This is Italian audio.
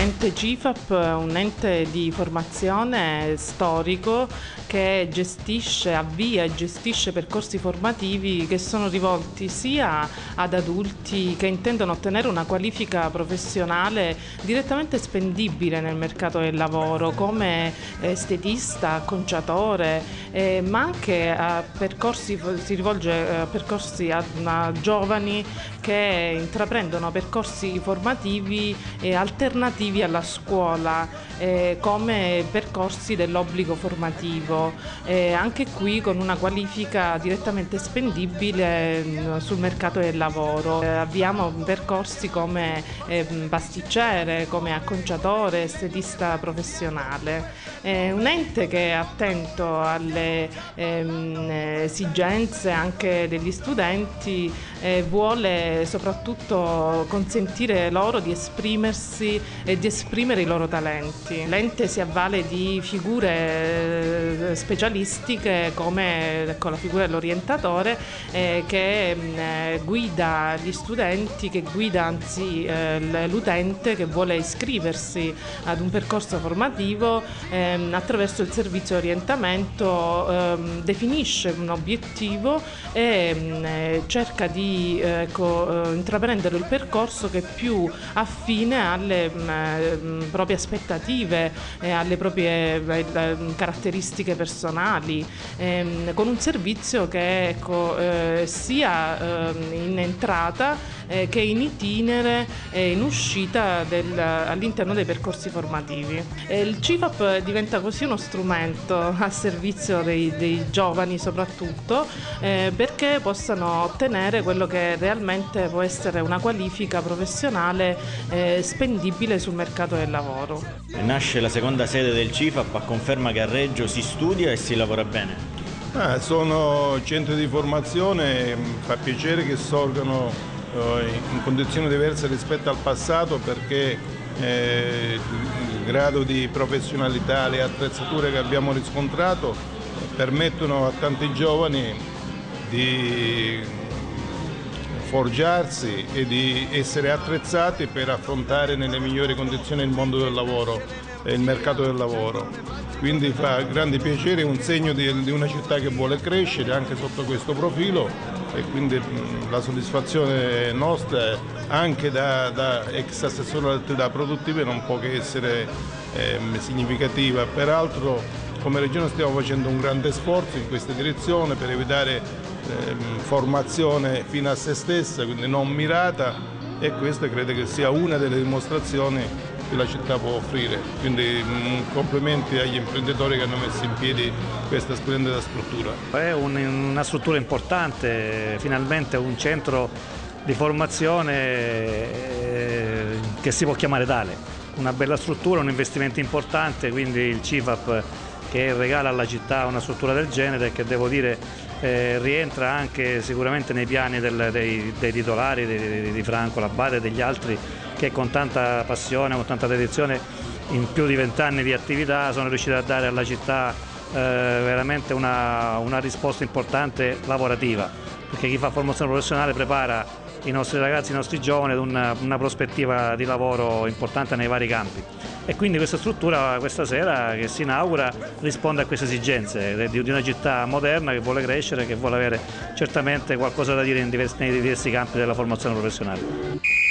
L'ente CIFAP è un ente di formazione storico che avvia e gestisce percorsi formativi che sono rivolti sia ad adulti che intendono ottenere una qualifica professionale direttamente spendibile nel mercato del lavoro, come estetista, acconciatore, ma anche si rivolge a percorsi a giovani che intraprendono percorsi formativi alternativi alla scuola, come percorsi dell'obbligo formativo, anche qui con una qualifica direttamente spendibile sul mercato del lavoro. Abbiamo percorsi come pasticcere, come acconciatore, estetista professionale. È un ente che è attento alle esigenze anche degli studenti, vuole soprattutto consentire loro di esprimersi e di esprimere i loro talenti. L'ente si avvale di figure specialistiche come la figura dell'orientatore che guida gli studenti, che guida anzi l'utente che vuole iscriversi ad un percorso formativo attraverso il servizio di orientamento, definisce un obiettivo e cerca di intraprendere il percorso che è più affine alle proprie aspettative, alle proprie caratteristiche personali, con un servizio che sia in entrata che in itinere e in uscita all'interno dei percorsi formativi. Il CIFAP diventa così uno strumento a servizio dei giovani soprattutto, perché possano ottenere quello che realmente può essere una qualifica professionale spendibile sul mercato del lavoro. Nasce la seconda sede del CIFAP a conferma che a Reggio si studia e si lavora bene. Sono centri di formazione, fa piacere che sorgano in condizioni diverse rispetto al passato, perché il grado di professionalità, le attrezzature che abbiamo riscontrato permettono a tanti giovani di forgiarsi e di essere attrezzati per affrontare nelle migliori condizioni il mondo del lavoro e il mercato del lavoro. Quindi fa grande piacere, è un segno di una città che vuole crescere anche sotto questo profilo, e quindi la soddisfazione nostra anche da ex assessore alle attività produttive non può che essere significativa. Peraltro come Regione stiamo facendo un grande sforzo in questa direzione per evitare formazione fino a se stessa, quindi non mirata, e questa credo che sia una delle dimostrazioni che la città può offrire. Quindi complimenti agli imprenditori che hanno messo in piedi questa splendida struttura. È una struttura importante, finalmente un centro di formazione che si può chiamare tale. Una bella struttura, un investimento importante, quindi il CIFAP che regala alla città una struttura del genere, che devo dire rientra anche sicuramente nei piani dei titolari, di Franco Labate e degli altri, che con tanta passione, con tanta dedizione, in più di 20 anni di attività sono riusciti a dare alla città veramente una risposta importante lavorativa, perché chi fa formazione professionale prepara i nostri ragazzi, i nostri giovani ad una prospettiva di lavoro importante nei vari campi. E quindi questa struttura questa sera che si inaugura risponde a queste esigenze di una città moderna che vuole crescere, che vuole avere certamente qualcosa da dire nei diversi campi della formazione professionale.